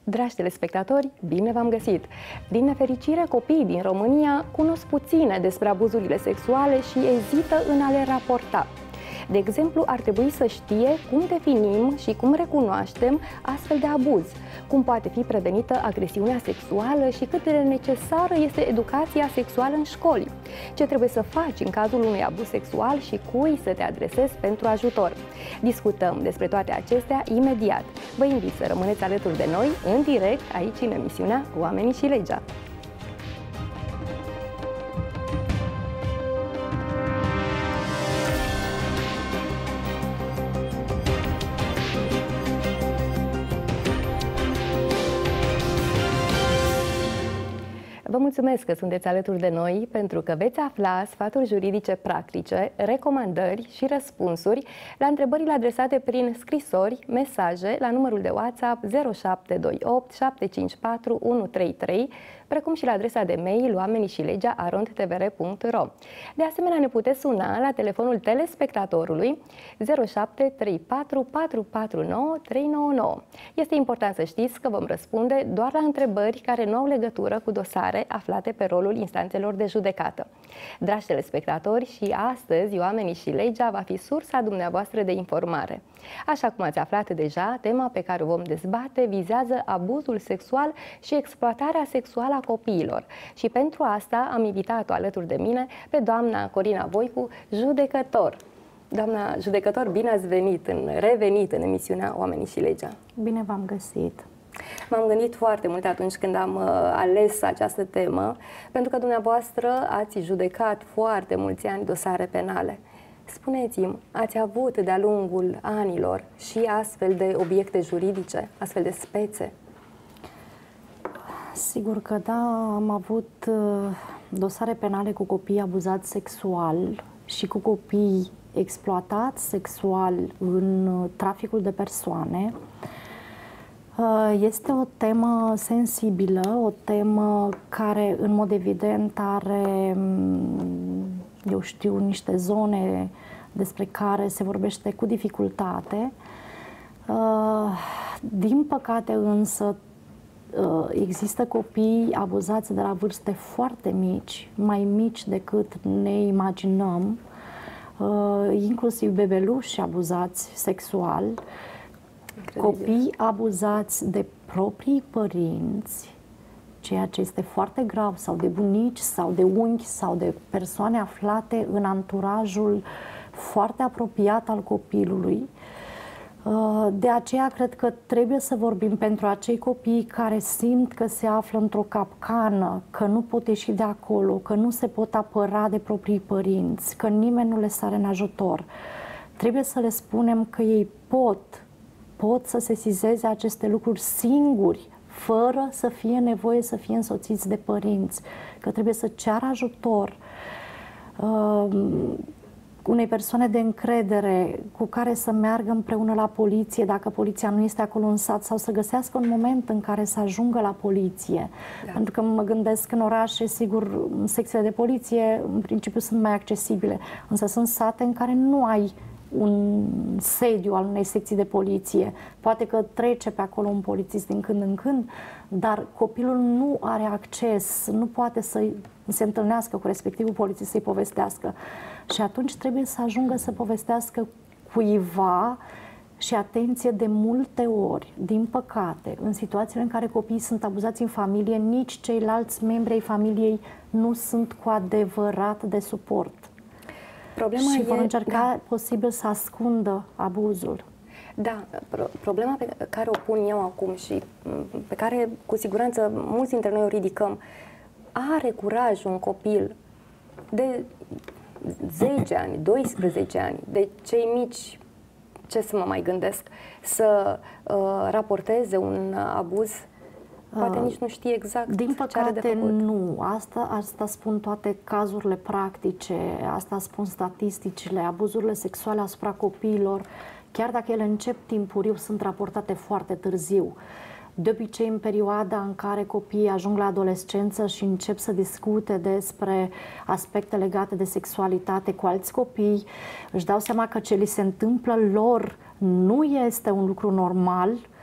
Dragi telespectatori, bine v-am găsit! Din nefericire, copiii din România cunosc puține despre abuzurile sexuale și ezită în a le raporta. De exemplu, ar trebui să știe cum definim și cum recunoaștem astfel de abuz, cum poate fi prevenită agresiunea sexuală și cât de necesară este educația sexuală în școli, ce trebuie să faci în cazul unui abuz sexual și cui să te adresezi pentru ajutor. Discutăm despre toate acestea imediat. Vă invit să rămâneți alături de noi, în direct, aici în emisiunea Oamenii și Legea. Vă mulțumesc că sunteți alături de noi, pentru că veți afla sfaturi juridice practice, recomandări și răspunsuri la întrebările adresate prin scrisori, mesaje la numărul de WhatsApp 0728 754 133, precum și la adresa de mail oamenișilegea@tvr.ro. De asemenea, ne puteți suna la telefonul telespectatorului 0734 449 399. Este important să știți că vom răspunde doar la întrebări care nu au legătură cu dosare aflate pe rolul instanțelor de judecată. Dragi telespectatori, și astăzi Oamenii și Legea va fi sursa dumneavoastră de informare. Așa cum ați aflat deja, tema pe care o vom dezbate vizează abuzul sexual și exploatarea sexuală a copiilor. Și pentru asta am invitat-o alături de mine pe doamna Corina Voicu, judecător. Doamna judecător, bine ați revenit în emisiunea Oamenii și Legea. Bine v-am găsit! M-am gândit foarte mult atunci când am ales această temă, pentru că dumneavoastră ați judecat foarte mulți ani dosare penale. Spuneți-mi, ați avut de-a lungul anilor și astfel de obiecte juridice, astfel de spețe? Sigur că da, am avut dosare penale cu copii abuzați sexual și cu copii exploatați sexual în traficul de persoane. Este o temă sensibilă, o temă care, în mod evident, are, eu știu, niște zone despre care se vorbește cu dificultate. Din păcate, însă, există copii abuzați de la vârste foarte mici, mai mici decât ne imaginăm, inclusiv bebeluși abuzați sexual, copii abuzați de proprii părinți, ceea ce este foarte grav, sau de bunici, sau de unchi, sau de persoane aflate în anturajul foarte apropiat al copilului. De aceea cred că trebuie să vorbim pentru acei copii care simt că se află într-o capcană, că nu pot ieși de acolo, că nu se pot apăra de proprii părinți, că nimeni nu le sare în ajutor. Trebuie să le spunem că ei pot să sesizeze aceste lucruri singuri, fără să fie nevoie să fie însoțiți de părinți, că trebuie să ceară ajutor unei persoane de încredere cu care să meargă împreună la poliție dacă poliția nu este acolo în sat, sau să găsească un moment în care să ajungă la poliție. Da. Pentru că mă gândesc că în orașe, sigur, secțiile de poliție în principiu sunt mai accesibile, însă sunt sate în care nu ai un sediu al unei secții de poliție. Poate că trece pe acolo un polițist din când în când, dar copilul nu are acces, nu poate să se întâlnească cu respectivul polițist, să-i povestească. Și atunci trebuie să ajungă să povestească cuiva. Și atenție, de multe ori, din păcate, în situațiile în care copiii sunt abuzați în familie, nici ceilalți membri ai familiei nu sunt cu adevărat de suport. Problema și vor încerca posibil să ascundă abuzul. Da, problema pe care o pun eu acum și pe care cu siguranță mulți dintre noi o ridicăm, are curaj un copil de 10 ani, 12 ani, de cei mici, ce să mă mai gândesc, să raporteze un abuz? Poate nici nu știe exact din păcate, ce are de făcut. Nu. Asta spun toate cazurile practice, asta spun statisticile. Abuzurile sexuale asupra copiilor, chiar dacă ele încep timpuriu, sunt raportate foarte târziu. De obicei, în perioada în care copiii ajung la adolescență și încep să discute despre aspecte legate de sexualitate cu alți copii, își dau seama că ce li se întâmplă lor nu este un lucru normal,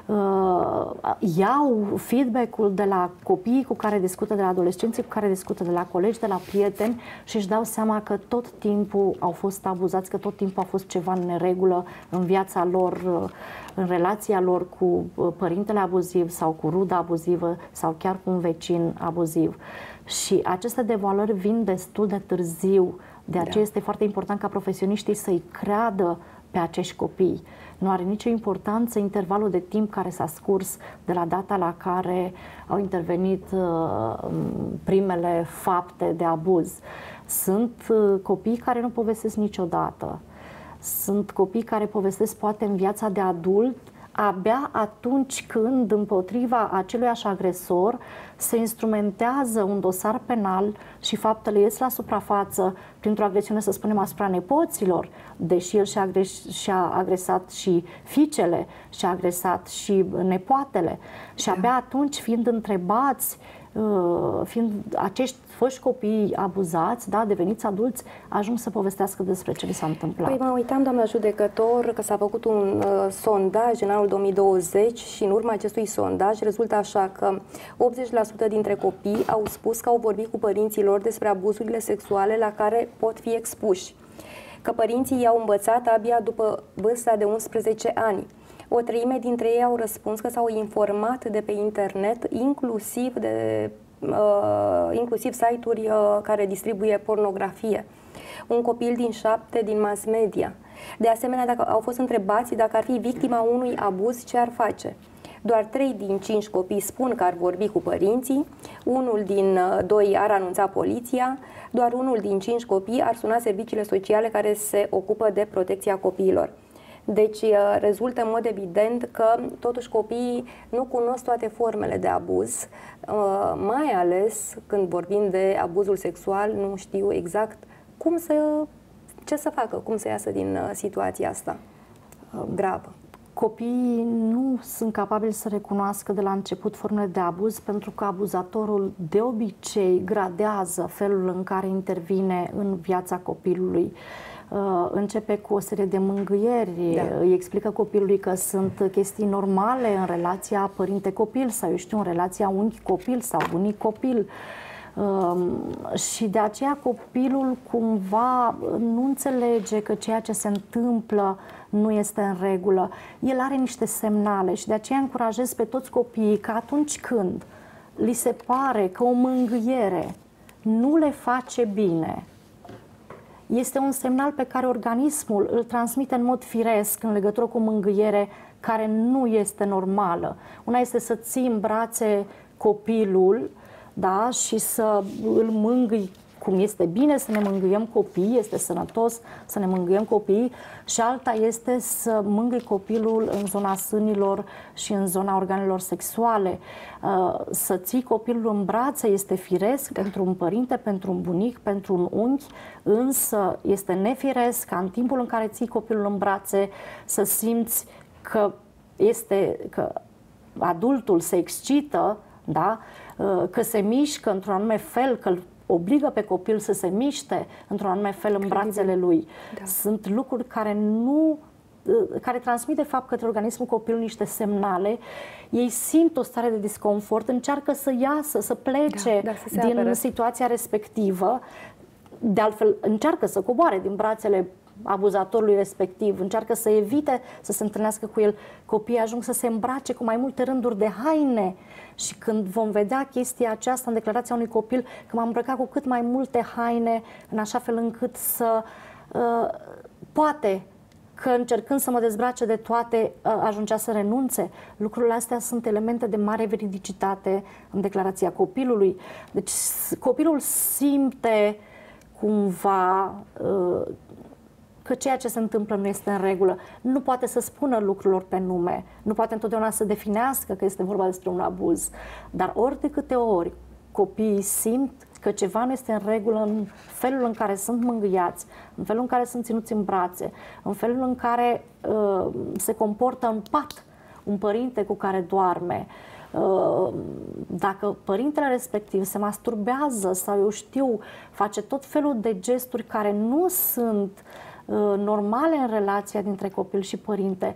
iau feedback-ul de la copiii cu care discută, de la adolescenții cu care discută, de la colegi, de la prieteni și își dau seama că tot timpul au fost abuzați, că tot timpul a fost ceva în neregulă în viața lor, în relația lor cu părintele abuziv sau cu ruda abuzivă sau chiar cu un vecin abuziv. Și aceste devaluări vin destul de târziu. De aceea este foarte important ca profesioniștii să-i creadă pe acești copii. Nu are nicio importanță intervalul de timp care s-a scurs de la data la care au intervenit primele fapte de abuz. Sunt copii care nu povestesc niciodată. Sunt copii care povestesc poate în viața de adult abia atunci când împotriva aceluiași agresor se instrumentează un dosar penal și faptele ies la suprafață printr-o agresiune, să spunem, asupra nepoților, deși el și-a agresat și fiicele, și-a agresat și nepoatele. Și abia atunci, fiind întrebați, fiind acești foști copii abuzați, da, deveniți adulți, ajung să povestească despre ce li s-a întâmplat. Păi mă uitam, doamna judecător, că s-a făcut un sondaj în anul 2020 și în urma acestui sondaj rezultă așa că 80% dintre copii au spus că au vorbit cu părinții lor despre abuzurile sexuale la care pot fi expuși, că părinții i-au învățat abia după vârsta de 11 ani. O treime dintre ei au răspuns că s-au informat de pe internet, inclusiv site-uri care distribuie pornografie. Un copil din 7 din mass media. De asemenea, dacă au fost întrebați dacă ar fi victima unui abuz, ce ar face? Doar 3 din 5 copii spun că ar vorbi cu părinții, unul din 2 ar anunța poliția, doar unul din 5 copii ar suna serviciile sociale care se ocupă de protecția copiilor. Deci rezultă în mod evident că totuși copiii nu cunosc toate formele de abuz, mai ales când vorbim de abuzul sexual, nu știu exact ce să facă, cum să iasă din situația asta gravă. Copiii nu sunt capabili să recunoască de la început formele de abuz pentru că abuzatorul de obicei gradează felul în care intervine în viața copilului. Începe cu o serie de mângâieri, îi explică copilului că sunt chestii normale în relația părinte-copil sau, eu știu, în relația unchi-copil sau bunic-copil. Și de aceea copilul cumva nu înțelege că ceea ce se întâmplă nu este în regulă. El are niște semnale și de aceea încurajez pe toți copiii că atunci când li se pare că o mângâiere nu le face bine, este un semnal pe care organismul îl transmite în mod firesc în legătură cu o mângâiere care nu este normală. Una este să ții în brațe copilul, da, și să îl mângâi cum este bine să ne mângâiem copiii, este sănătos să ne mângâiem copiii, și alta este să mângâi copilul în zona sânilor și în zona organelor sexuale. Să ții copilul în brațe este firesc pentru un părinte, pentru un bunic, pentru un unchi, însă este nefiresc ca în timpul în care ții copilul în brațe să simți că adultul se excită, da? Că se mișcă într-un anume fel, că îl obligă pe copil să se miște într-un anume fel în brațele lui. Da. Sunt lucruri care transmit de fapt către organismul copilului niște semnale. Ei simt o stare de disconfort, încearcă să iasă, să plece din situația respectivă. De altfel, încearcă să coboare din brațele abuzatorului respectiv, încearcă să evite să se întâlnească cu el. Copiii ajung să se îmbrace cu mai multe rânduri de haine și când vom vedea chestia aceasta în declarația unui copil, că m-am îmbrăcat cu cât mai multe haine în așa fel încât să poate că încercând să mă dezbrace de toate ajungea să renunțe. Lucrurile astea sunt elemente de mare veridicitate în declarația copilului. Deci copilul simte cumva că ceea ce se întâmplă nu este în regulă. Nu poate să spună lucrurilor pe nume, nu poate întotdeauna să definească că este vorba despre un abuz, dar ori de câte ori copiii simt că ceva nu este în regulă în felul în care sunt mângâiați, în felul în care sunt ținuți în brațe, în felul în care se comportă în pat un părinte cu care doarme, dacă părintele respectiv se masturbează sau, eu știu, face tot felul de gesturi care nu sunt normale în relația dintre copil și părinte,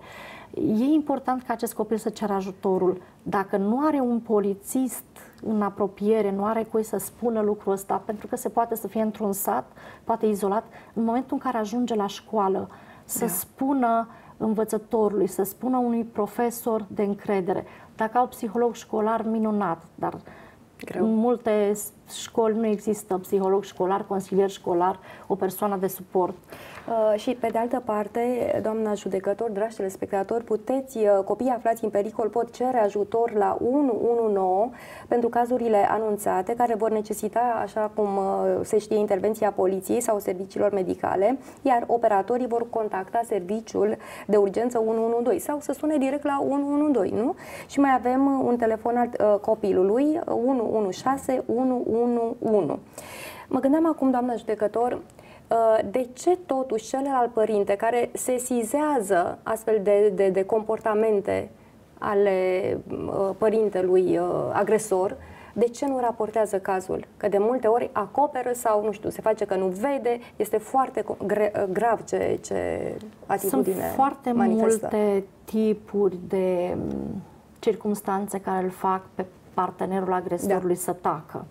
E important ca acest copil să ceară ajutorul. Dacă nu are un polițist în apropiere, nu are cui să spună lucrul ăsta, pentru că se poate să fie într-un sat, poate izolat, în momentul în care ajunge la școală, să spună învățătorului, să spună unui profesor de încredere. Dacă au psiholog școlar, minunat, dar greu. În multe școli nu există psiholog școlar, consilier școlar, o persoană de suport. Și pe de altă parte, doamna judecător, dragi telespectatori, copiii aflați în pericol pot cere ajutor la 119 pentru cazurile anunțate, care vor necesita, așa cum se știe, intervenția poliției sau serviciilor medicale, iar operatorii vor contacta serviciul de urgență 112 sau să sune direct la 112, nu? Și mai avem un telefon al copilului, 116 111. Mă gândeam acum, doamnă judecător, de ce totuși celălalt părinte care sesizează astfel de comportamente ale părintelui agresor, de ce nu raportează cazul? Că de multe ori acoperă sau, nu știu, se face că nu vede, este foarte grav ce atitudine Sunt foarte manifestă. Multe tipuri de circumstanțe care îl fac pe partenerul agresorului să tacă.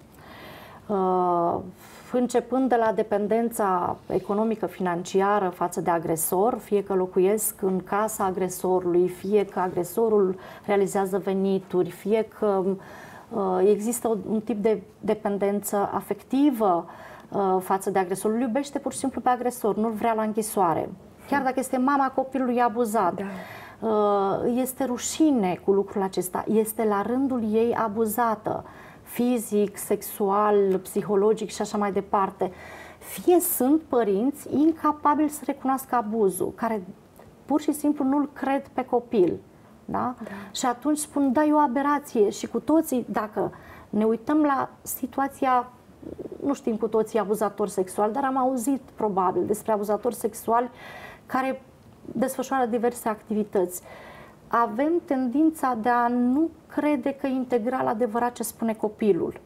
Începând de la dependența economică financiară față de agresor, fie că locuiesc în casa agresorului, fie că agresorul realizează venituri, fie că există un tip de dependență afectivă față de agresor. Îl iubește pur și simplu pe agresor, nu-l vrea la închisoare. Chiar dacă este mama copilului abuzat, este rușine cu lucrul acesta, este la rândul ei abuzată. Fizic, sexual, psihologic și așa mai departe. Fie sunt părinți incapabili să recunoască abuzul, care pur și simplu nu-l cred pe copil. Da? Și atunci spun, da, e o aberație. Și cu toții, dacă ne uităm la situația, nu știm cu toții abuzatori sexuali, dar am auzit probabil despre abuzatori sexuali care desfășoară diverse activități. Avem tendința de a nu crede că e integral adevărat ce spune copilul.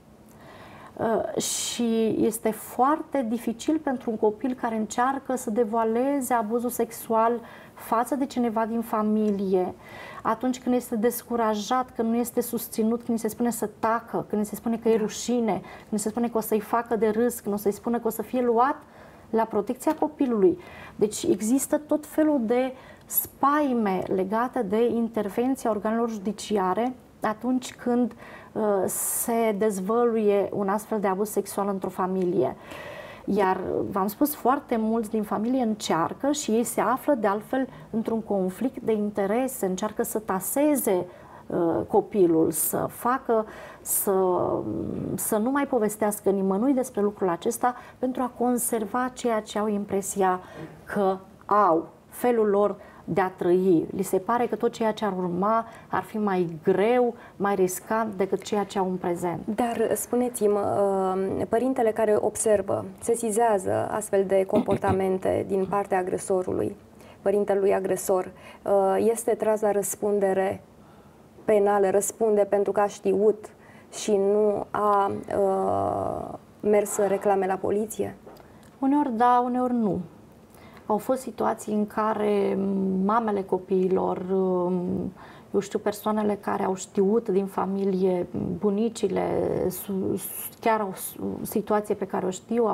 Și este foarte dificil pentru un copil care încearcă să devoaleze abuzul sexual față de cineva din familie, atunci când este descurajat, când nu este susținut, când îi se spune să tacă, când îi se spune că e rușine, când îi se spune că o să-i facă de râs, când o să-i spune că o să fie luat la protecția copilului. Deci există tot felul de spaime legate de intervenția organelor judiciare atunci când se dezvăluie un astfel de abuz sexual într-o familie. Iar v-am spus, foarte mulți din familie încearcă și ei se află de altfel într-un conflict de interese, încearcă să taseze copilul, să facă, să nu mai povestească nimănui despre lucrul acesta pentru a conserva ceea ce au impresia că au, felul lor de a trăi. Li se pare că tot ceea ce ar urma ar fi mai greu, mai riscant decât ceea ce au în prezent. Dar spuneți-mă, părintele care observă, sesizează astfel de comportamente din partea agresorului, părintelui agresor, este tras la răspundere penală, răspunde pentru că a știut și nu a mers să reclame la poliție? Uneori da, uneori nu. Au fost situații în care mamele copiilor, eu știu, persoanele care au știut din familie, bunicile, chiar o situație pe care o știu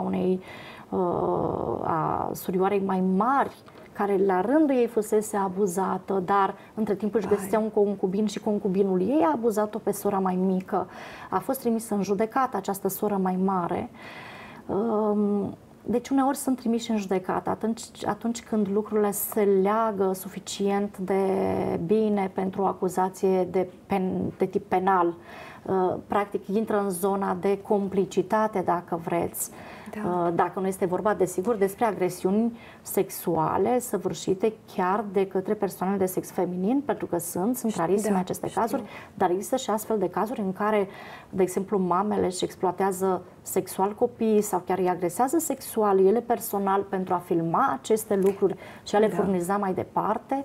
a surioarei mai mari, care la rândul ei fusese abuzată, dar între timp își găsea un concubin și concubinul ei a abuzat-o pe sora mai mică. A fost trimisă în judecată această soră mai mare. Deci uneori sunt trimiși în judecată atunci când lucrurile se leagă suficient de bine pentru o acuzație de tip penal. Practic intră în zona de complicitate, dacă vreți. Da. Dacă nu este vorba, desigur, despre agresiuni sexuale săvârșite chiar de către persoanele de sex feminin, pentru că sunt rarisime aceste cazuri, dar există și astfel de cazuri în care, de exemplu, mamele își exploatează sexual copiii sau chiar îi agresează sexual ele personal pentru a filma aceste lucruri și a le furniza mai departe,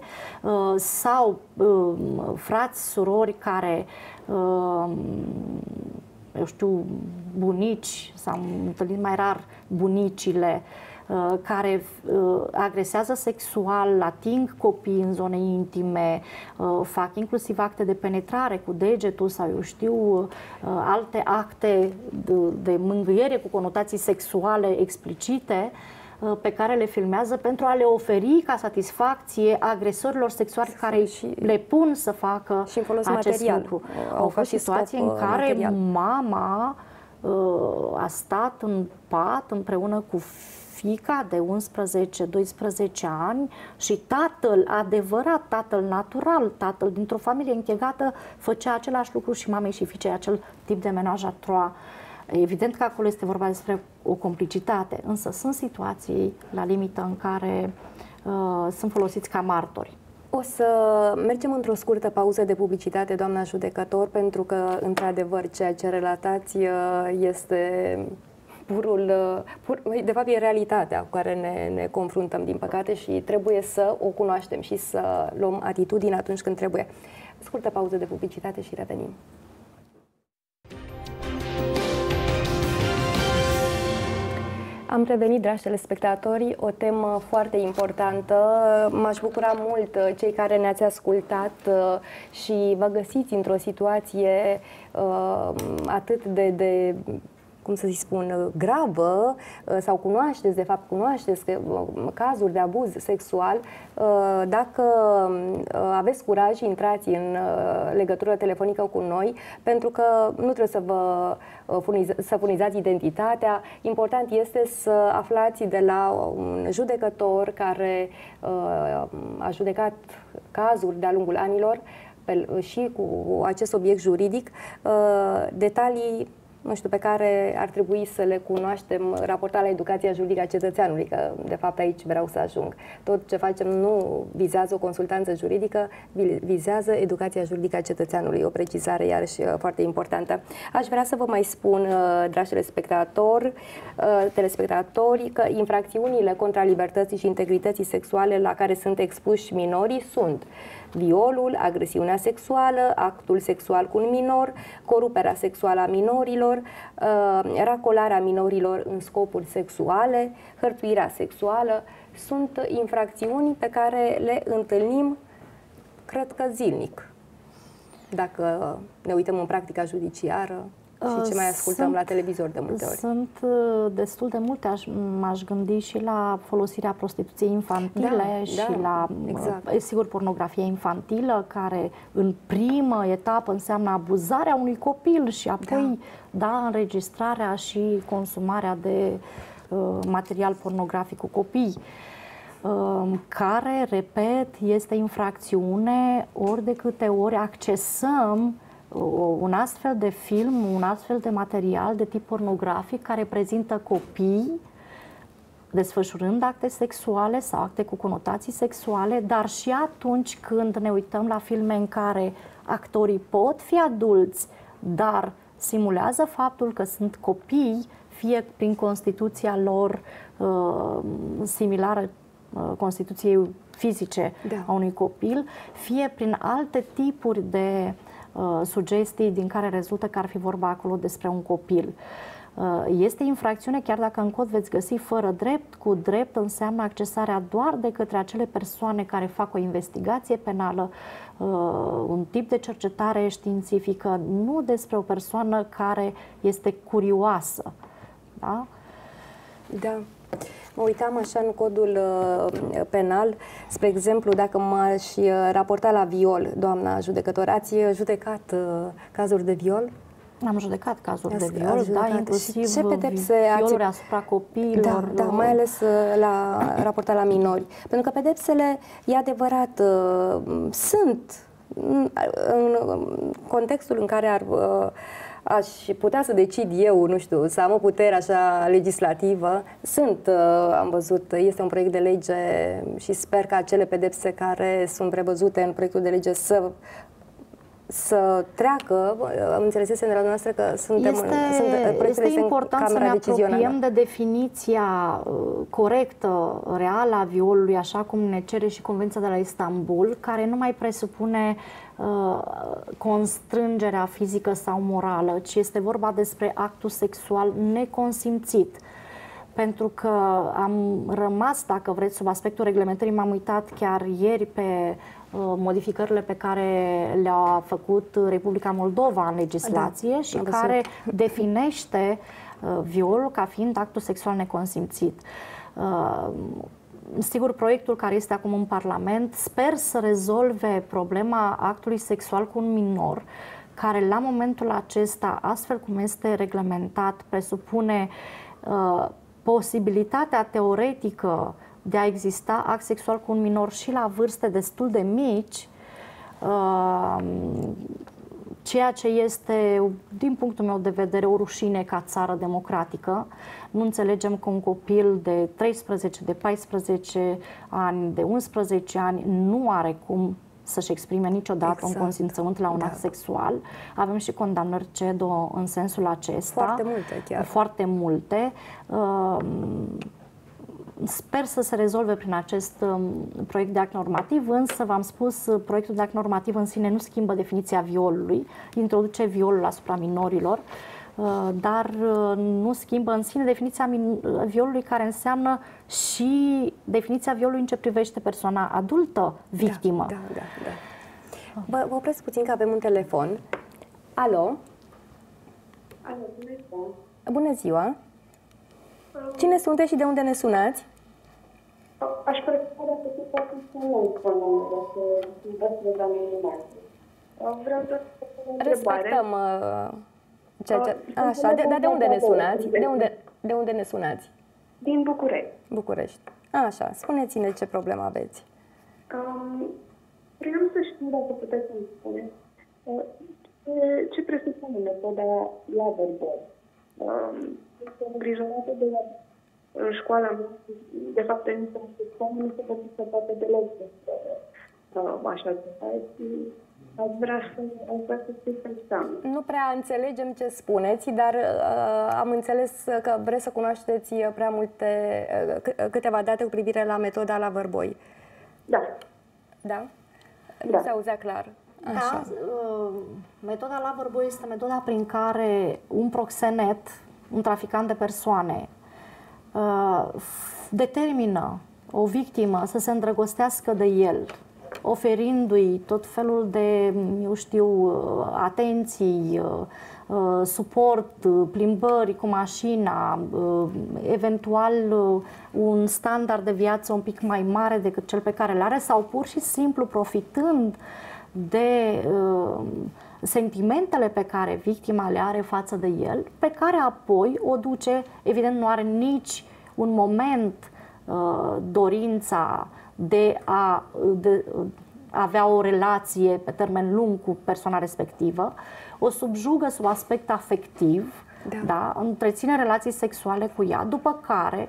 sau frați, surori care eu știu, bunici, s-am întâlnit mai rar bunicile, care agresează sexual, ating copii în zone intime, fac inclusiv acte de penetrare cu degetul sau eu știu, alte acte de mângâiere cu conotații sexuale explicite, pe care le filmează pentru a le oferi ca satisfacție agresorilor sexuali care le pun să facă și acest material. lucru. Au fost situații în care material. Mama a stat în pat împreună cu fiica de 11-12 ani și tatăl adevărat, tatăl natural, tatăl dintr-o familie închegată, făcea același lucru și mamei și fiicei, acel tip de menaj à trois. Evident că acolo este vorba despre o complicitate, însă sunt situații la limită în care sunt folosiți ca martori. O să mergem într-o scurtă pauză de publicitate, doamna judecător, pentru că, într-adevăr, ceea ce relatați este de fapt, e realitatea cu care ne confruntăm, din păcate, și trebuie să o cunoaștem și să luăm atitudine atunci când trebuie. Scurtă pauză de publicitate și revenim. Am revenit, dragi telespectatori, o temă foarte importantă. M-aș bucura mult cei care ne-ați ascultat și vă găsiți într-o situație atât de cum să spun, gravă, sau cunoașteți, de fapt cunoașteți cazuri de abuz sexual, dacă aveți curaj, intrați în legătură telefonică cu noi, pentru că nu trebuie să furnizați identitatea. Important este să aflați de la un judecător care a judecat cazuri de-a lungul anilor și cu acest obiect juridic, detalii, nu știu, pe care ar trebui să le cunoaștem raportat la educația juridică a cetățeanului, că de fapt aici vreau să ajung. Tot ce facem nu vizează o consultanță juridică, vizează educația juridică a cetățeanului, o precizare iarăși foarte importantă. Aș vrea să vă mai spun, dragi telespectatori, că infracțiunile contra libertății și integrității sexuale la care sunt expuși minorii sunt violul, agresiunea sexuală, actul sexual cu un minor, coruperea sexuală a minorilor, racolarea minorilor în scopuri sexuale, hărțuirea sexuală. Sunt infracțiuni pe care le întâlnim, cred că zilnic, dacă ne uităm în practica judiciară și ce mai ascultăm la televizor de multe ori. Sunt destul de multe. M-aș gândi și la folosirea prostituției infantile și la, sigur, pornografia infantilă, care în primă etapă înseamnă abuzarea unui copil și apoi, înregistrarea și consumarea de material pornografic cu copii, care, repet, este infracțiune ori de câte ori accesăm un astfel de film, un astfel de material de tip pornografic care prezintă copii desfășurând acte sexuale sau acte cu conotații sexuale, dar și atunci când ne uităm la filme în care actorii pot fi adulți, dar simulează faptul că sunt copii, fie prin constituția lor similară constituției fizice a unui copil, fie prin alte tipuri de sugestii din care rezultă că ar fi vorba acolo despre un copil. Este infracțiune chiar dacă în cod veți găsi fără drept. Cu drept înseamnă accesarea doar de către acele persoane care fac o investigație penală, un tip de cercetare științifică, nu despre o persoană care este curioasă. Da? Da. Mă uitam așa în codul penal, spre exemplu, dacă m-aș raporta la viol, doamna judecător, ați judecat cazuri de viol? Am judecat cazuri de viol, inclusiv ce pedepse violuri asupra copiilor. Da, mai ales raportat la minori. Pentru că pedepsele, e adevărat, sunt în contextul în care aș putea să decid eu, nu știu, să am o putere așa legislativă. Am văzut, este un proiect de lege și sper că acele pedepse care sunt prevăzute în proiectul de lege să să treacă, am înțelesesem de la noastră că este important să ne apropiem de definiția corectă, reală a violului, așa cum ne cere și Convenția de la Istanbul, care nu mai presupune constrângerea fizică sau morală, ci este vorba despre actul sexual neconsimțit. Pentru că am rămas, dacă vreți, sub aspectul reglementării, m-am uitat chiar ieri pe modificările pe care le-a făcut Republica Moldova în legislație și care definește violul ca fiind actul sexual neconsimțit. Sigur, proiectul care este acum în Parlament sper să rezolve problema actului sexual cu un minor, care la momentul acesta, astfel cum este reglementat, presupune posibilitatea teoretică de a exista act sexual cu un minor și la vârste destul de mici, ceea ce este, din punctul meu de vedere, o rușine ca țară democratică. Nu înțelegem că un copil de 13, de 14 ani, de 11 ani nu are cum să-și exprime niciodată un consimțământ la un act sexual. Avem și condamnări CEDO în sensul acesta. Foarte multe, chiar. Foarte multe. Sper să se rezolve prin acest proiect de act normativ, însă v-am spus, proiectul de act normativ în sine nu schimbă definiția violului, introduce violul asupra minorilor, dar nu schimbă în sine definiția violului, care înseamnă și definiția violului în ce privește persoana adultă, victimă. Vă opresc puțin că avem un telefon. Alo? Alo, bună ziua! Bună ziua! Cine sunteți și de unde ne sunați? Aș prefera să fiu poate să nu spun dacă sunt de anonimație. Vreau să spun o întrebare. Respectăm ceea ce... Așa, dar de unde ne sunați? De unde ne sunați? Din București. București. Așa, spuneți-ne ce problemă aveți. Vreau să știu, dacă puteți să-mi spuneți, ce presupune metoda Loverboy. Sunt îngrijorată de la școala mea, de fapt, în nu se poate să facă deloc așa ceva. Aș vrea să știu ce înseamnă. Nu prea înțelegem ce spuneți, dar am înțeles că vreți să cunoașteți prea multe, câteva date cu privire la metoda Loverboy. Da. Da? Nu se auzea clar. Așa. Da, metoda Loverboy este metoda prin care un proxenet, un traficant de persoane, determină o victimă să se îndrăgostească de el, oferindu-i tot felul de, eu știu, atenții, suport, plimbări cu mașina, eventual un standard de viață un pic mai mare decât cel pe care îl are, sau pur și simplu profitând de sentimentele pe care victima le are față de el, pe care apoi o duce, evident nu are nici un moment dorința de a avea o relație pe termen lung cu persoana respectivă, o subjugă sub aspect afectiv, da, întreține relații sexuale cu ea, după care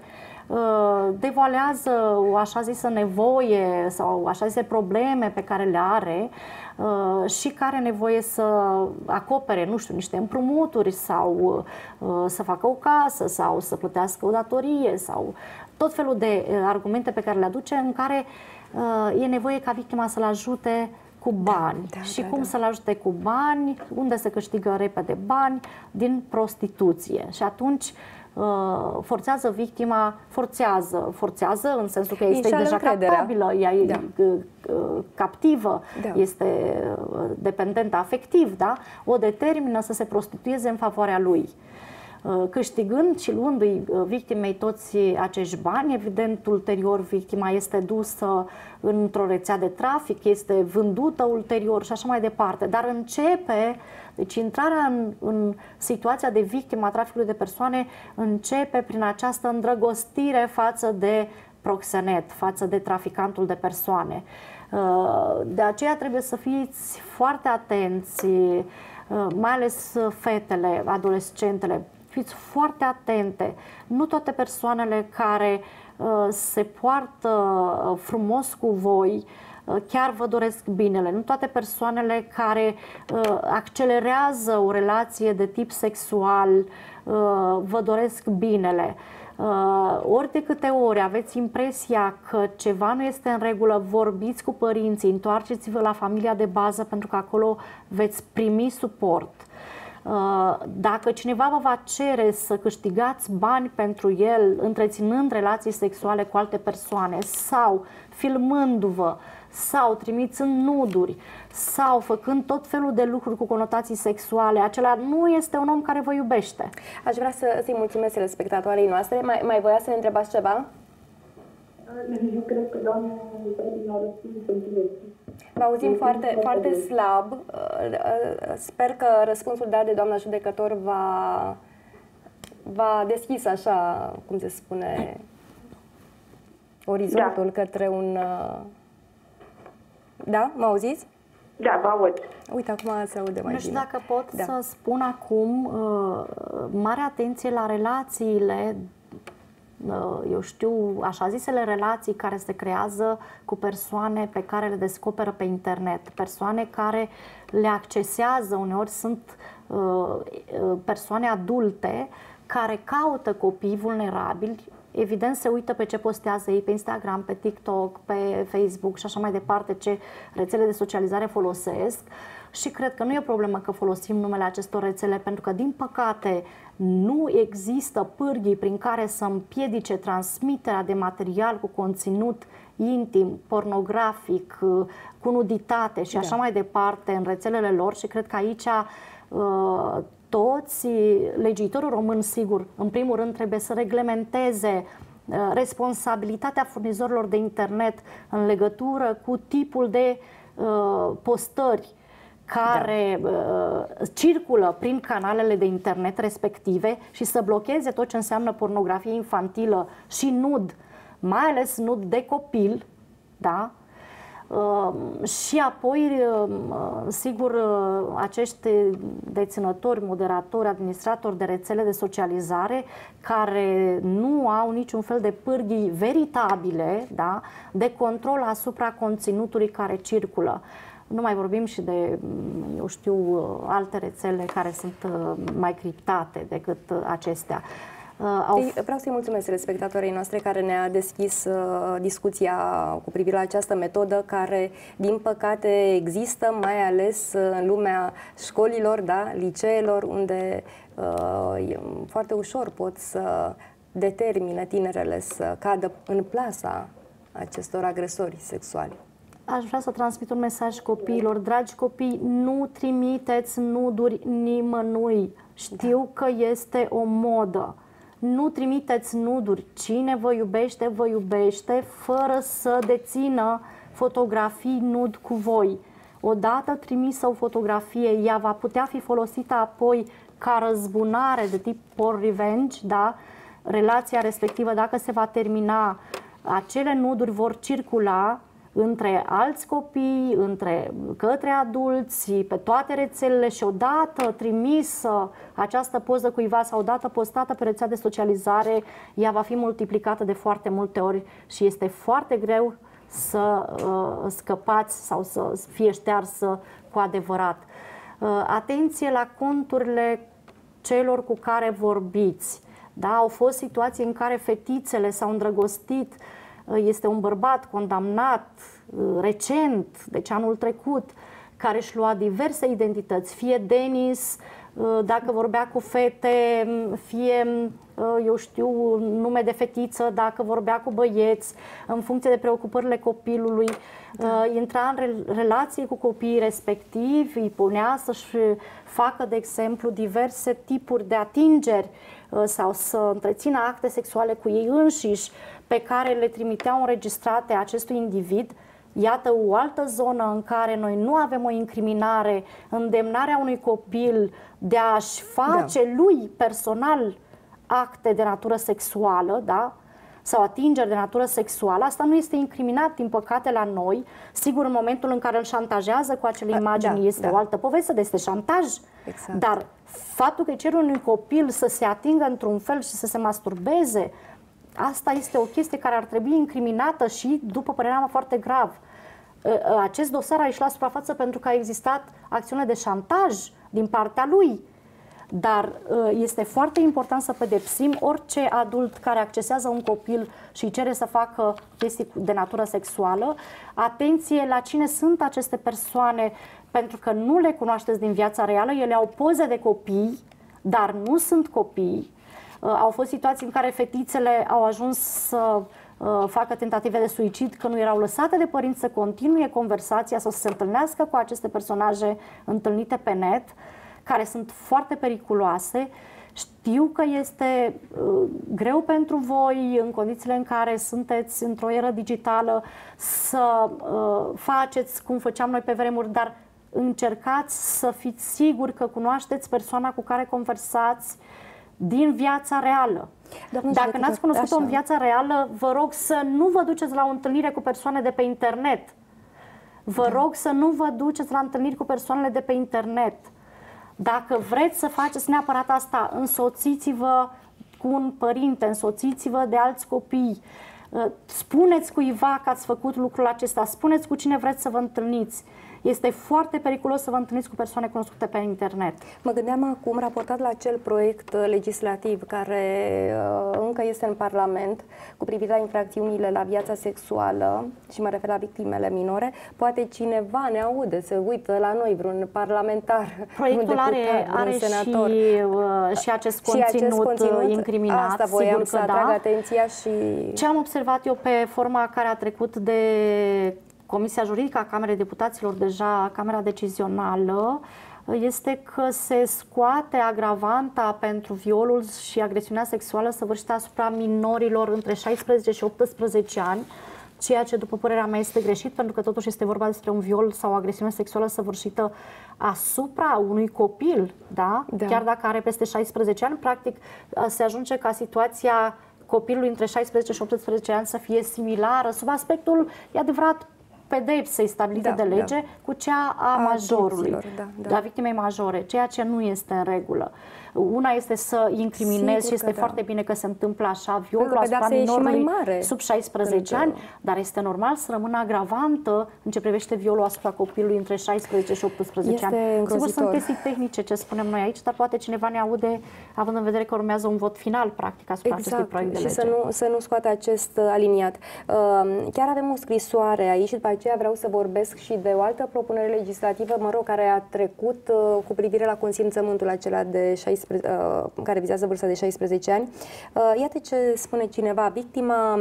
devoalează o așa zisă nevoie sau așa zise probleme pe care le are și care are nevoie să acopere, nu știu, niște împrumuturi sau să facă o casă sau să plătească o datorie sau tot felul de argumente pe care le aduce, în care e nevoie ca victima să-l ajute cu bani. Cum să-l ajute cu bani? Unde se câștigă repede bani? Din prostituție. Și atunci forțează victima, forțează în sensul că este deja capabilă, ea e captivă, este dependentă afectiv, da? O determină să se prostitueze în favoarea lui. Câștigând și luându-i victimei toți acești bani, evident, ulterior victima este dusă într-o rețea de trafic, este vândută ulterior și așa mai departe. Dar începe, deci intrarea în situația de victimă a traficului de persoane începe prin această îndrăgostire față de proxenet, față de traficantul de persoane. De aceea trebuie să fiți foarte atenți, mai ales fetele, adolescentele, fiți foarte atente. Nu toate persoanele care se poartă frumos cu voi chiar vă doresc binele. Nu toate persoanele care accelerează o relație de tip sexual vă doresc binele. Ori de câte ori aveți impresia că ceva nu este în regulă, vorbiți cu părinții, întoarceți-vă la familia de bază, pentru că acolo veți primi suport. Dacă cineva vă va cere să câștigați bani pentru el întreținând relații sexuale cu alte persoane sau filmându-vă sau trimițând nuduri sau făcând tot felul de lucruri cu conotații sexuale, acela nu este un om care vă iubește. Aș vrea să-i mulțumesc telespectatoarei noastre. Mai voia să ne întrebați ceva? Eu cred că doamna a răspuns pentru el. Vă auzim foarte slab. Sper că răspunsul dat de doamna judecător va deschis așa, cum se spune, orizontul către un... Da? Mă auziți? Da, vă aud. Uite, acum se aude mai bine. Nu știu dacă pot să spun acum, mare atenție la relațiile, eu știu, așa zisele relații care se creează cu persoane pe care le descoperă pe internet, persoane care le accesează, uneori sunt persoane adulte care caută copii vulnerabili. Evident, se uită pe ce postează ei pe Instagram, pe TikTok, pe Facebook și așa mai departe, ce rețele de socializare folosesc. Și cred că nu e o problemă că folosim numele acestor rețele, pentru că, din păcate, nu există pârghii prin care să împiedice transmiterea de material cu conținut intim, pornografic, cu nuditate și așa mai departe în rețelele lor. Și cred că aici toți, legiuitorul român, sigur, în primul rând trebuie să reglementeze responsabilitatea furnizorilor de internet în legătură cu tipul de postări care circulă prin canalele de internet respective și să blocheze tot ce înseamnă pornografie infantilă și nud, mai ales nud de copil, da? Și apoi, sigur, acești deținători, moderatori, administratori de rețele de socializare care nu au niciun fel de pârghii veritabile, da, de control asupra conținutului care circulă. Nu mai vorbim și de, eu știu, alte rețele care sunt mai criptate decât acestea. Vreau să-i mulțumesc telespectatorii noastre care ne-a deschis discuția cu privire la această metodă care, din păcate, există, mai ales în lumea școlilor, da, liceelor, unde foarte ușor pot să determine tinerele să cadă în plasa acestor agresori sexuali. Aș vrea să transmit un mesaj copiilor. Dragi copii, nu trimiteți nuduri nimănui. Știu că este o modă. Nu trimiteți nuduri. Cine vă iubește, fără să dețină fotografii nud cu voi. Odată trimisă o fotografie, ea va putea fi folosită apoi ca răzbunare de tip porn revenge, da? Relația respectivă, dacă se va termina, acele nuduri vor circula între alți copii, către adulți, pe toate rețelele și odată trimisă această poză cuiva sau odată postată pe rețea de socializare, ea va fi multiplicată de foarte multe ori și este foarte greu să scăpați sau să fie ștearsă cu adevărat. Atenție la conturile celor cu care vorbiți. Da, au fost situații în care fetițele s-au îndrăgostit. Este un bărbat condamnat recent, deci anul trecut, care își lua diverse identități, fie Denis, dacă vorbea cu fete, fie, eu știu, nume de fetiță, dacă vorbea cu băieți, în funcție de preocupările copilului, intra în relație cu copiii respectivi, îi punea să-și facă, de exemplu, diverse tipuri de atingeri sau să întrețină acte sexuale cu ei înșiși, pe care le trimiteau înregistrate acestui individ. Iată o altă zonă în care noi nu avem o incriminare, îndemnarea unui copil de a-și face lui personal acte de natură sexuală, da? Sau atingeri de natură sexuală. Asta nu este incriminat, din păcate, la noi. Sigur, în momentul în care îl șantajează cu acele imagini este o altă poveste, este șantaj. Exact. Dar faptul că cere unui copil să se atingă într-un fel și să se masturbeze, asta este o chestie care ar trebui incriminată și, după părerea mea, foarte grav. acest dosar a ieșit la suprafață pentru că a existat acțiune de șantaj din partea lui. Dar este foarte important să pedepsim orice adult care accesează un copil și îi cere să facă chestii de natură sexuală. Atenție la cine sunt aceste persoane, pentru că nu le cunoașteți din viața reală, ele au poze de copii, dar nu sunt copii. Au fost situații în care fetițele au ajuns să facă tentative de suicid că nu erau lăsate de părinți să continue conversația sau să se întâlnească cu aceste personaje întâlnite pe net, care sunt foarte periculoase. Știu că este greu pentru voi, în condițiile în care sunteți într-o eră digitală, să faceți cum făceam noi pe vremuri, dar încercați să fiți siguri că cunoașteți persoana cu care conversați din viața reală. Dacă n-ați cunoscut-o în viața reală, vă rog să nu vă duceți la o întâlnire cu persoane de pe internet. Vă rog să nu vă duceți la întâlniri cu persoanele de pe internet. Dacă vreți să faceți neapărat asta, însoțiți-vă cu un părinte, însoțiți-vă de alți copii. Spuneți cuiva că ați făcut lucrul acesta, spuneți cu cine vreți să vă întâlniți. Este foarte periculos să vă întâlniți cu persoane cunoscute pe internet. Mă gândeam acum, raportat la acel proiect legislativ care încă este în Parlament cu privire la infracțiunile la viața sexuală, și mă refer la victimele minore, poate cineva ne aude, se uită la noi, vreun parlamentar, proiectul un deputat, are un senator. Și acest conținut incriminat. Asta voiam să atrag atenția. Și ce am observat eu pe forma care a trecut de Comisia Juridică a Camerei Deputaților, deja Camera Decizională, este că se scoate agravanta pentru violul și agresiunea sexuală săvârșită asupra minorilor între 16 și 18 ani, ceea ce, după părerea mea, este greșit, pentru că totuși este vorba despre un viol sau o agresiune sexuală săvârșită asupra unui copil, da? Chiar dacă are peste 16 ani, practic se ajunge ca situația copilului între 16 și 18 ani să fie similară, sub aspectul, e adevărat, pedepsei stabilite de lege cu cea a majorului, a victimei majore, ceea ce nu este în regulă. Una este să incriminezi și este foarte bine că se întâmplă așa, violul asupra minorului sub 16 ani, dar este normal să rămână agravantă în ce privește violul asupra copilului între 16 și 18 ani. Sigur, sunt chestii tehnice ce spunem noi aici, dar poate cineva ne aude având în vedere că urmează un vot final, practic, asupra acestui proiect de lege. Și să nu scoată acest aliniat. Chiar avem o scrisoare aici și după aceea vreau să vorbesc și de o altă propunere legislativă, mă rog, care a trecut cu privire la consimțământul acela de 16, care vizează vârsta de 16 ani. Iată ce spune cineva. Victima,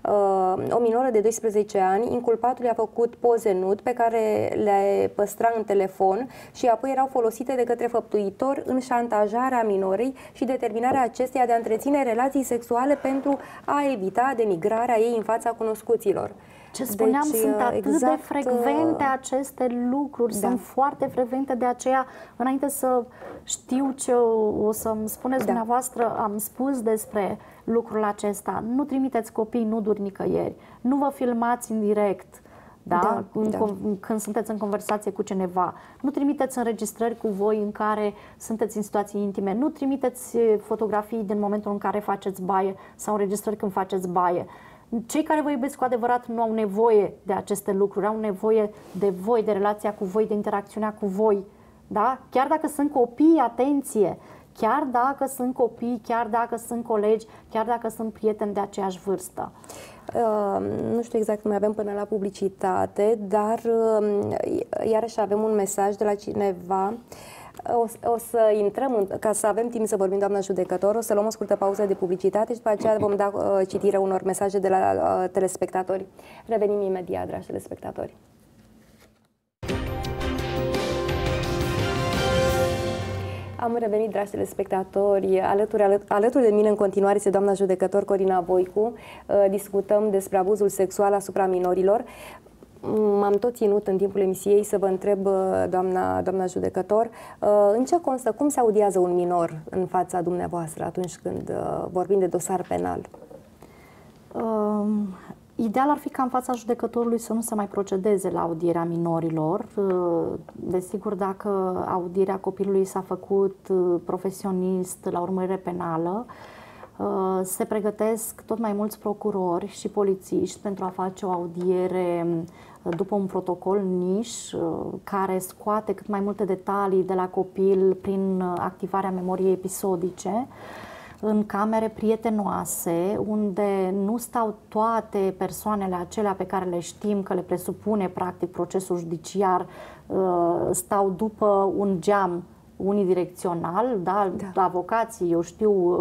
o minoră de 12 ani, inculpatul i-a făcut poze nud pe care le păstra în telefon și apoi erau folosite de către făptuitor în șantajarea minorei și determinarea acesteia de a întreține relații sexuale pentru a evita denigrarea ei în fața cunoscuților. Ce spuneam, sunt atât de frecvente aceste lucruri, sunt foarte frecvente, de aceea, înainte să știu ce o să-mi spuneți dumneavoastră, am spus despre lucrul acesta. Nu trimiteți copii nuduri nicăieri, nu vă filmați în direct, când sunteți în conversație cu cineva, nu trimiteți înregistrări cu voi în care sunteți în situații intime, nu trimiteți fotografii din momentul în care faceți baie sau înregistrări când faceți baie. Cei care vă iubesc cu adevărat nu au nevoie de aceste lucruri, au nevoie de voi, de relația cu voi, de interacțiunea cu voi. Da? Chiar dacă sunt copii, atenție! Chiar dacă sunt copii, chiar dacă sunt colegi, chiar dacă sunt prieteni de aceeași vârstă. Nu știu exact cum avem până la publicitate, dar iarăși avem un mesaj de la cineva. O să intrăm, ca să avem timp să vorbim, doamna judecător, o să luăm o scurtă pauză de publicitate și după aceea vom da citire unor mesaje de la telespectatori. Revenim imediat, dragi telespectatori. Am revenit, dragi telespectatori. Alături de mine în continuare este doamna judecător Corina Voicu. Discutăm despre abuzul sexual asupra minorilor. M-am tot ținut în timpul emisiei să vă întreb, doamna judecător, în ce constă, cum se audiază un minor în fața dumneavoastră atunci când vorbim de dosar penal? Ideal ar fi ca în fața judecătorului să nu se mai procedeze la audierea minorilor. Desigur, dacă audierea copilului s-a făcut profesionist la urmărire penală, se pregătesc tot mai mulți procurori și polițiști pentru a face o audiere după un protocol niș care scoate cât mai multe detalii de la copil prin activarea memoriei episodice, în camere prietenoase, unde nu stau toate persoanele acelea pe care le știm că le presupune practic procesul judiciar, stau după un geam unidirecțional, da? Avocații, eu știu,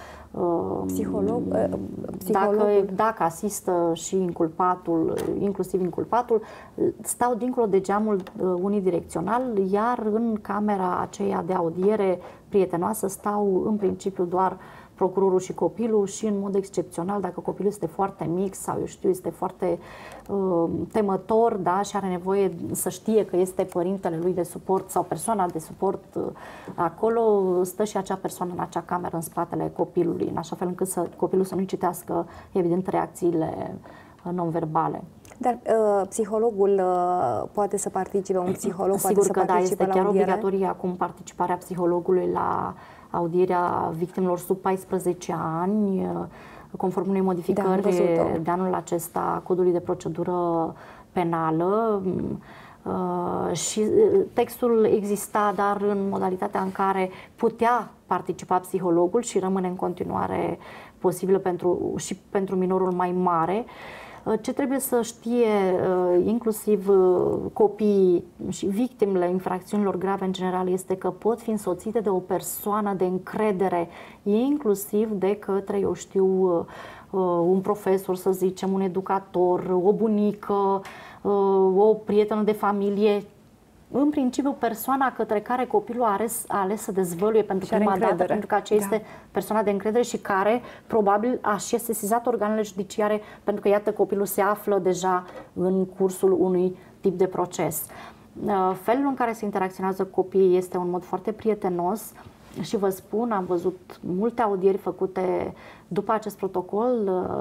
dacă asistă și inculpatul, inclusiv inculpatul, stau dincolo de geamul unidirecțional, iar în camera aceea de audiere prietenoasă stau în principiu doar procurorul și copilul și în mod excepțional, dacă copilul este foarte mic sau eu știu, este foarte temător, da, și are nevoie să știe că este părintele lui de suport sau persoana de suport acolo, stă și acea persoană în acea cameră în spatele copilului, în așa fel încât copilul să nu citească, evident, reacțiile non-verbale. Dar psihologul poate să participe, un psiholog Sigur poate să participe este la chiar audiere? obligatorie acum participarea psihologului la audierea victimelor sub 14 ani, conform unei modificări de anul acesta a Codului de Procedură Penală. Și textul exista, dar în modalitatea în care putea participa psihologul și rămâne în continuare posibilă și pentru minorul mai mare. Ce trebuie să știe inclusiv copiii și victimele infracțiunilor grave în general este că pot fi însoțite de o persoană de încredere, inclusiv de către, eu știu, un profesor, să zicem, un educator, o bunică, o prietenă de familie. În principiu, persoana către care copilul a ales să dezvăluie pentru prima dată, pentru că aceea este persoana de încredere și care probabil a și sesizat organele judiciare, pentru că, iată, copilul se află deja în cursul unui tip de proces. Felul în care se interacționează copiii este un mod foarte prietenos și vă spun, am văzut multe audieri făcute după acest protocol.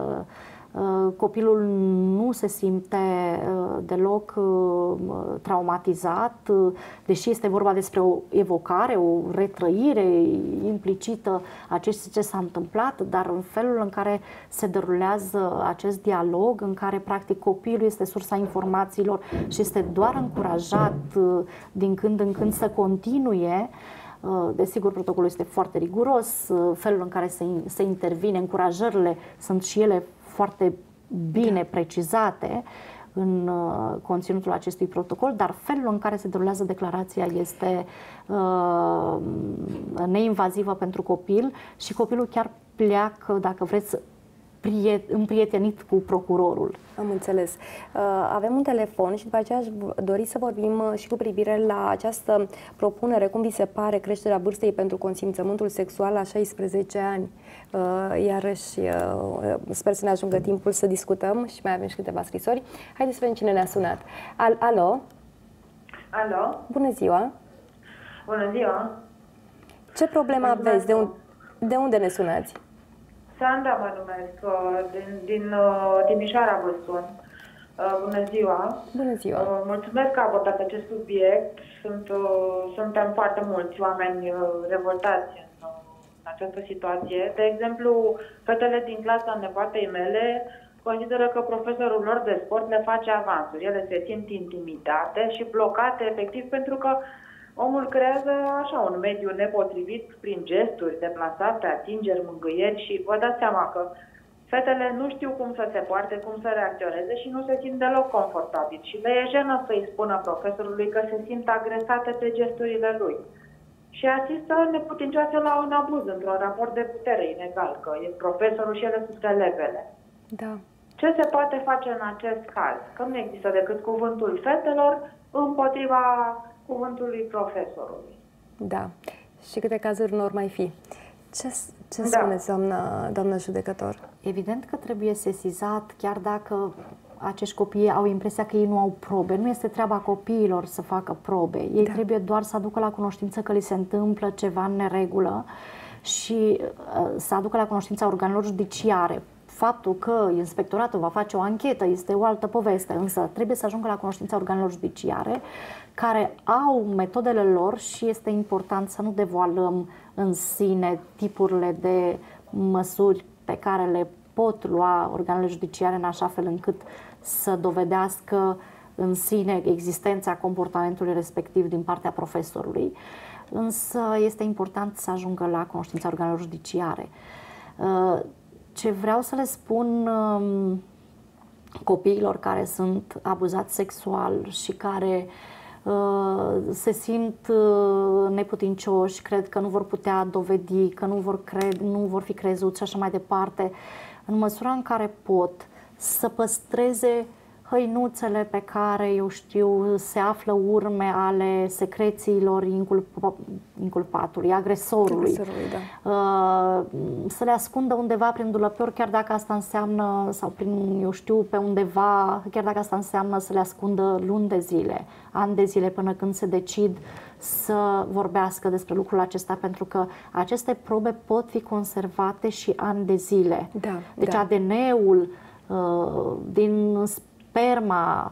Copilul nu se simte deloc traumatizat, deși este vorba despre o evocare, o retrăire implicită a ce s-a întâmplat, dar în felul în care se derulează acest dialog, în care practic copilul este sursa informațiilor și este doar încurajat din când în când să continue. Desigur, protocolul este foarte riguros, felul în care se intervine, încurajările sunt și ele foarte bine precizate în conținutul acestui protocol, dar felul în care se derulează declarația este neinvazivă pentru copil și copilul chiar pleacă, dacă vreți, împrietenit cu procurorul. Am înțeles. Avem un telefon și după aceea aș dori să vorbim și cu privire la această propunere, cum vi se pare creșterea vârstei pentru consimțământul sexual la 16 ani. Iarăși sper să ne ajungă timpul să discutăm și mai avem și câteva scrisori. Haideți să vedem cine ne-a sunat. Alo? Alo? Bună ziua! Bună ziua! Ce problemă aveți? De unde ne sunați? Sandra mă numesc, din Timișoara vă sun. Bună ziua! Bună ziua! Mulțumesc că abordați acest subiect. Suntem foarte mulți oameni revoltați în această situație. De exemplu, fetele din clasa nepoatei mele consideră că profesorul lor de sport le face avansuri. Ele se simt intimidate și blocate efectiv pentru că omul creează așa un mediu nepotrivit prin gesturi deplasate, atingeri, mângâieri și vă dați seama că fetele nu știu cum să se poarte, cum să reacționeze și nu se simt deloc confortabil și le e jenă să-i spună profesorului că se simt agresate de gesturile lui. Și asistă neputincioase la un abuz într-un raport de putere inegal, că e profesorul și ele sunt elevele. Da. Ce se poate face în acest caz? Că nu există decât cuvântul fetelor împotriva cuvântului profesorului. Da. Și câte cazuri nu or mai fi. Ce spuneți, doamnă judecător? Evident că trebuie sesizat, chiar dacă acești copii au impresia că ei nu au probe. Nu este treaba copiilor să facă probe. Ei trebuie doar să aducă la cunoștință că li se întâmplă ceva în neregulă și să aducă la cunoștința organelor judiciare. Faptul că inspectoratul va face o anchetă este o altă poveste, însă trebuie să ajungă la cunoștința organelor judiciare care au metodele lor și este important să nu devoalăm în sine tipurile de măsuri pe care le pot lua organele judiciare în așa fel încât să dovedească în sine existența comportamentului respectiv din partea profesorului, însă este important să ajungă la cunoștința organelor judiciare. Ce vreau să le spun copiilor care sunt abuzați sexual și care se simt neputincioși, cred că nu vor putea dovedi, că nu vor fi crezuți și așa mai departe, în măsura în care pot să păstreze hăinuțele pe care, eu știu, se află urme ale secrețiilor inculpatului, agresorului. Da. Să le ascundă undeva prin dulăpior, chiar dacă asta înseamnă, sau prin, eu știu, pe undeva, chiar dacă asta înseamnă să le ascundă luni de zile, ani de zile, până când se decid să vorbească despre lucrul acesta, pentru că aceste probe pot fi conservate și ani de zile. Da, deci da. ADN-ul din sperma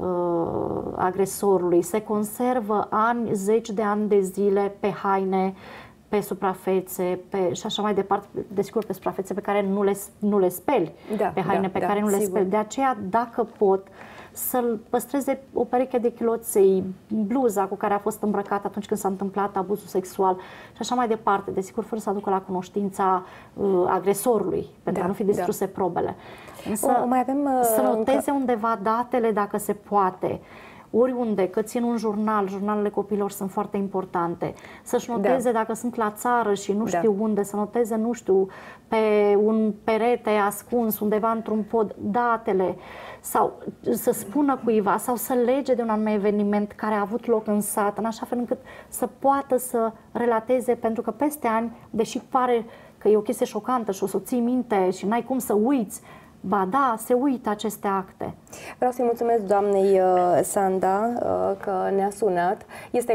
agresorului se conservă zeci de ani de zile pe haine, pe suprafețe, și așa mai departe, desigur pe suprafețe pe care nu le speli, pe haine pe care nu le speli. De aceea, dacă pot, să-l păstreze o pereche de chiloței, bluza cu care a fost îmbrăcat atunci când s-a întâmplat abuzul sexual și așa mai departe, desigur fără să aducă la cunoștința agresorului, pentru a nu fi distruse probele. Însă mai avem, să noteze undeva datele dacă se poate, oriunde, că țin un jurnal, jurnalele copiilor sunt foarte importante, să-și noteze dacă sunt la țară și nu știu unde, să noteze, nu știu, pe un perete ascuns, undeva într-un pod, datele, sau să spună cuiva, sau să lege de un anume eveniment care a avut loc în sat, în așa fel încât să poată să relateze, pentru că peste ani, deși pare că e o chestie șocantă și o să o ții minte și n-ai cum să uiți, ba da, se uită aceste acte. Vreau să-i mulțumesc doamnei Sanda că ne-a sunat. Este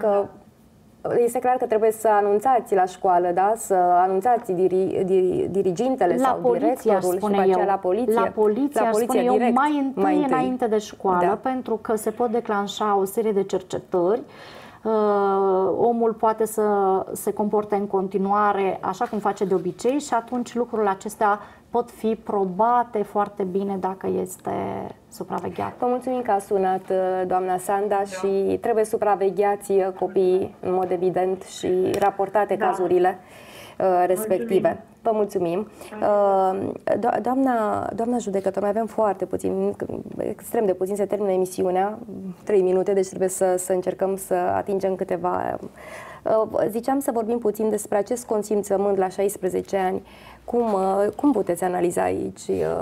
clar că trebuie să anunțați la școală, da? Să anunțați dirigintele sau directorul și după aceea la poliție. La poliție spune direct, mai întâi înainte de școală, pentru că se pot declanșa o serie de cercetări. Omul poate să se comporte în continuare așa cum face de obicei și atunci lucrurile acestea pot fi probate foarte bine dacă este supravegheat. Vă mulțumim că a sunat doamna Sanda și trebuie supravegheați copiii în mod evident și raportate cazurile respective. Vă mulțumim. Doamna judecător, mai avem foarte puțin, extrem de puțin, se termină emisiunea, 3 minute, deci trebuie să încercăm să atingem câteva. Ziceam să vorbim puțin despre acest consimțământ la 16 ani. Cum puteți analiza aici?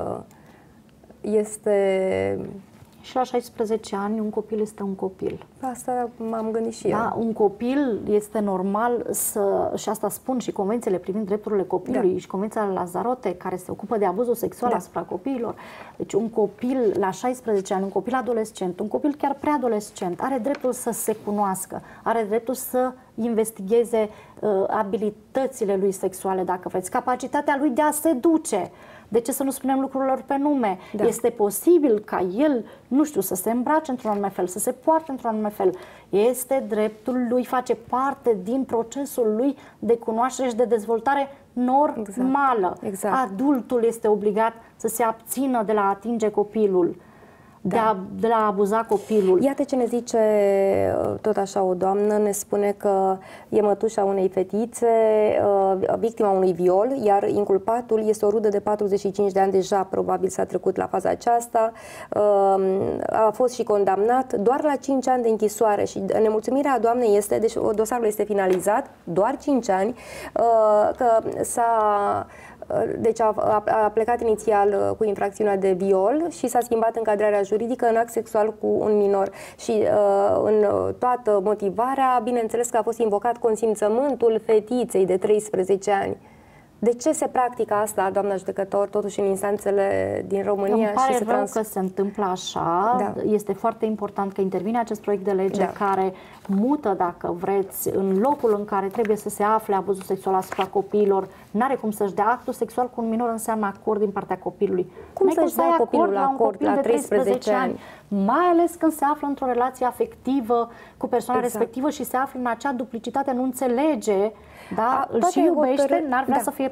Este... Și la 16 ani un copil este un copil. Asta m-am gândit și eu. Da, un copil este normal și asta spun și convențiile privind drepturile copilului și convenția Lanzarote care se ocupă de abuzul sexual asupra copiilor. Deci un copil la 16 ani, un copil adolescent, un copil chiar preadolescent are dreptul să se cunoască, are dreptul să investigheze abilitățile lui sexuale, dacă vreți, capacitatea lui de a seduce. De ce să nu spunem lucrurilor pe nume? Da. Este posibil ca el, nu știu, să se îmbrace într-un anume fel, să se poarte într-un anume fel. Este dreptul lui, face parte din procesul lui de cunoaștere și de dezvoltare normală. Exact. Adultul este obligat să se abțină de la a atinge copilul, de la a abuza copilul. Iată ce ne zice tot așa o doamnă, ne spune că e mătușa unei fetițe, victima unui viol, iar inculpatul este o rudă de 45 de ani, deja probabil s-a trecut la faza aceasta, a fost și condamnat doar la 5 ani de închisoare și nemulțumirea doamnei este, deci dosarul este finalizat, doar 5 ani, că deci a plecat inițial cu infracțiunea de viol și s-a schimbat încadrarea juridică în act sexual cu un minor. Și în toată motivarea, bineînțeles că a fost invocat consimțământul fetiței de 13 ani. De ce se practică asta, doamna judecător, totuși în instanțele din România? Îmi pare rău că se întâmplă așa. Da. Este foarte important că intervine acest proiect de lege care mută, dacă vreți, în locul în care trebuie să se afle abuzul sexual asupra copiilor. N-are cum să-și dea actul sexual cu un minor, înseamnă acord din partea copilului. Cum să-și dea copilul la acord la 13 ani? Mai ales când se află într-o relație afectivă cu persoana respectivă și se află în acea duplicitate, nu înțelege, îl și iubește, n-ar vrea să fie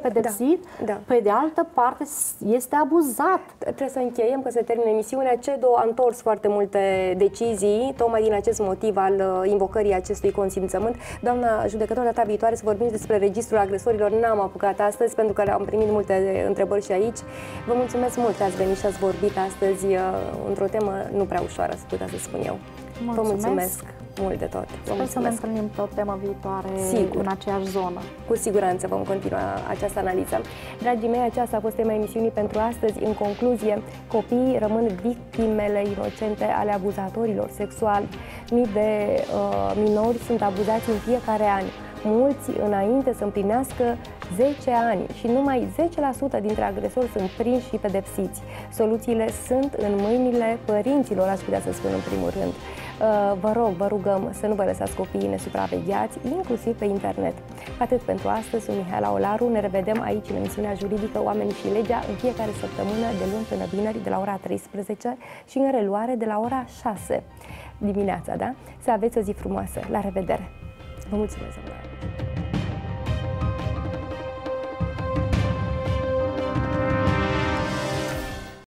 pedepsit, pe de altă parte este abuzat. Trebuie să încheiem, că se termină emisiunea. CEDO a întors foarte multe decizii, tocmai din acest motiv al invocării acestui consimțământ. Doamna judecător, data viitoare să vorbim despre registrul agresorilor. N-am apucat astăzi, pentru că am primit multe întrebări și aici. Vă mulțumesc mult că ați venit și ați vorbit astăzi într-o temă nu prea ușoară, să putea să spun eu. Vă mulțumesc mult de tot. Sper să ne întâlnim pe o temă viitoare în aceeași zonă. Cu siguranță vom continua această analiză. Dragii mei, aceasta a fost tema emisiunii pentru astăzi. În concluzie, copiii rămân victimele inocente ale abuzatorilor sexuali. Mii de minori sunt abuzați în fiecare an. Mulți înainte să împlinească 10 ani și numai 10% dintre agresori sunt prinși și pedepsiți. Soluțiile sunt în mâinile părinților, aș putea să spun în primul rând. Vă rog, vă rugăm să nu vă lăsați copiii nesupravegheați, inclusiv pe internet. Atât pentru astăzi, sunt Mihaela Olaru, ne revedem aici în emisiunea juridică Oamenii și Legea în fiecare săptămână de luni până vineri de la ora 13 și în reluare de la ora 6 dimineața, da? Să aveți o zi frumoasă. La revedere! Vă mulțumesc!